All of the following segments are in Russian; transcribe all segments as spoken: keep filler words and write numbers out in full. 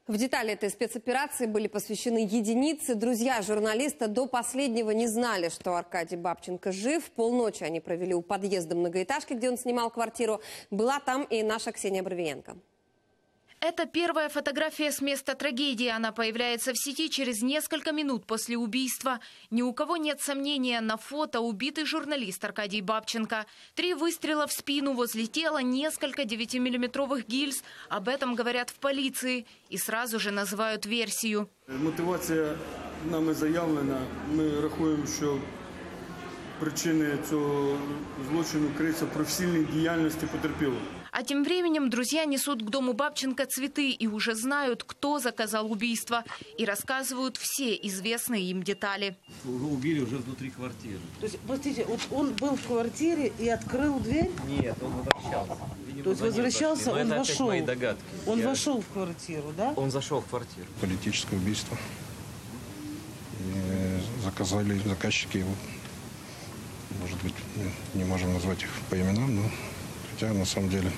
В детали этой спецоперации были посвящены единицы. Друзья журналиста до последнего не знали, что Аркадий Бабченко жив. Полночи они провели у подъезда многоэтажки, где он снимал квартиру. Была там и наша Ксения Барвиенко. Это первая фотография с места трагедии. Она появляется в сети через несколько минут после убийства. Ни у кого нет сомнения, на фото убитый журналист Аркадий Бабченко. Три выстрела в спину, возле тела несколько девятимиллиметровых гильз. Об этом говорят в полиции и сразу же называют версию. Мотивація нами заявлена. Ми рахуємо, що причини цього злочину криються в професійній діяльності потерпілого. А тем временем друзья несут к дому Бабченко цветы и уже знают, кто заказал убийство. И рассказывают все известные им детали. Его убили уже внутри квартиры. То есть, простите, вот он был в квартире и открыл дверь? Нет, он возвращался. Видимо, То есть возвращался, он это вошел? мои догадки. Он Я... вошел в квартиру, да? Он зашел в квартиру. Политическое убийство. И заказали заказчики его. Может быть, не можем назвать их по именам, но хотя на самом деле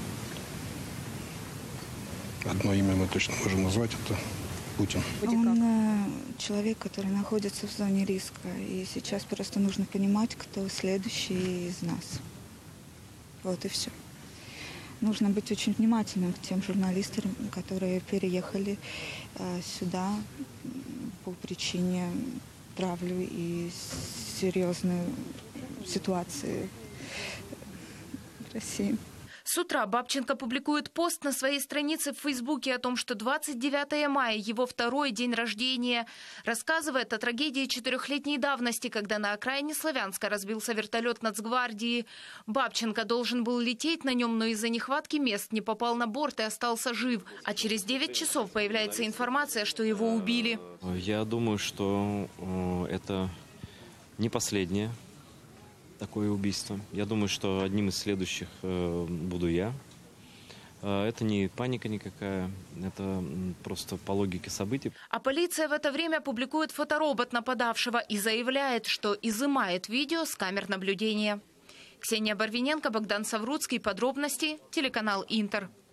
одно имя мы точно можем назвать, это Путин. Он человек, который находится в зоне риска, и сейчас просто нужно понимать, кто следующий из нас. Вот и все. Нужно быть очень внимательным к тем журналистам, которые переехали э, сюда по причине травли и серьезной ситуации в России. С утра Бабченко публикует пост на своей странице в Фейсбуке о том, что двадцать девятое мая – его второй день рождения. Рассказывает о трагедии четырехлетней давности, когда на окраине Славянска разбился вертолет Нацгвардии. Бабченко должен был лететь на нем, но из-за нехватки мест не попал на борт и остался жив. А через девять часов появляется информация, что его убили. Я думаю, что это не последнее такое убийство. Я думаю, что одним из следующих э, буду я. Э, это не паника никакая, это просто по логике событий. А полиция в это время публикует фоторобот нападавшего и заявляет, что изымает видео с камер наблюдения. Ксения Барвиненко, Богдан Савруцкий. Подробности. Телеканал Интер.